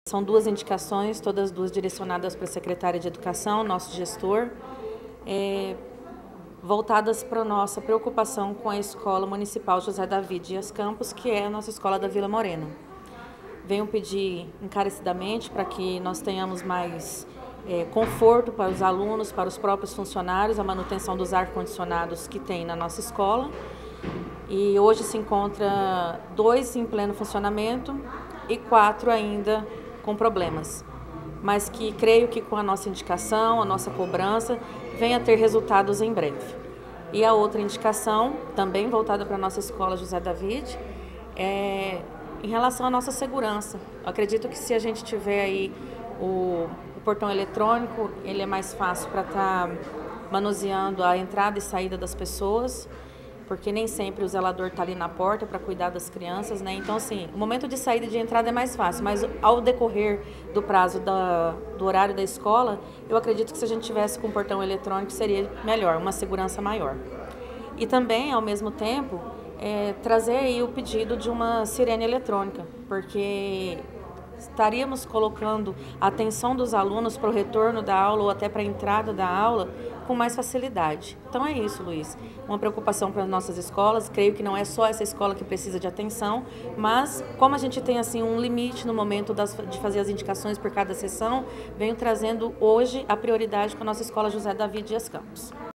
São duas indicações, todas duas direcionadas para a secretária de Educação, nosso gestor, voltadas para a nossa preocupação com a Escola Municipal José Davi Dias Campos, que é a nossa escola da Vila Morena. Venho pedir encarecidamente para que nós tenhamos mais conforto para os alunos, para os próprios funcionários, a manutenção dos ar-condicionados que tem na nossa escola. E hoje se encontra 2 em pleno funcionamento e 4 ainda com problemas, mas que creio que com a nossa indicação, a nossa cobrança, venha a ter resultados em breve. E a outra indicação, também voltada para a nossa escola José Davi, é em relação à nossa segurança. Eu acredito que se a gente tiver aí o portão eletrônico, ele é mais fácil para estar manuseando a entrada e saída das pessoas, porque nem sempre o zelador está ali na porta para cuidar das crianças, né? Então, assim, o momento de saída e de entrada é mais fácil, mas ao decorrer do prazo do horário da escola, eu acredito que se a gente tivesse com o portão eletrônico seria melhor, uma segurança maior. E também, ao mesmo tempo, trazer aí o pedido de uma sirene eletrônica, porque estaríamos colocando a atenção dos alunos para o retorno da aula ou até para a entrada da aula com mais facilidade. Então é isso, Luiz. Uma preocupação para as nossas escolas. Creio que não é só essa escola que precisa de atenção, mas como a gente tem assim um limite no momento de fazer as indicações por cada sessão, venho trazendo hoje a prioridade com a nossa escola José Davi Dias Campos.